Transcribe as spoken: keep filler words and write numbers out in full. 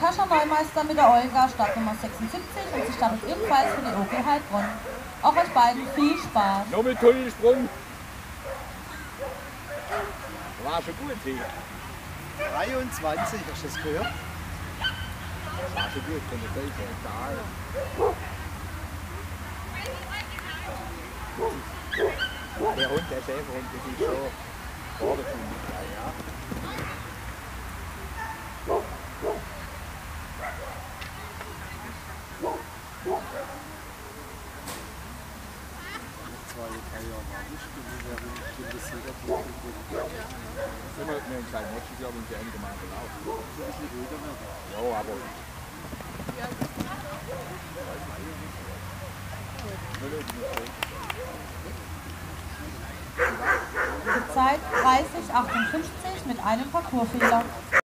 Natascha Neumeister mit der Olga, Startnummer sechsundsiebzig, und sie startet ebenfalls für die O G Heilbronn. Auch euch beiden viel Spaß. Noch mit tollen Sprung. War schon gut hier. dreiundzwanzig, hast du das gehört? War schon gut von der Seite. Egal. Der Hund, der Schäferhund, das ist schon vordergründig. Ja. Zwei, drei Jahre war nicht, wenn wir ein bisschen das wieder Wir haben einen kleinen nächstes Jahr, wenn sie einigermaßen laufen. ein bisschen ruhiger werden. Ja, aber. Die Zeit dreißig achtundfünfzig mit einem Parcoursfehler.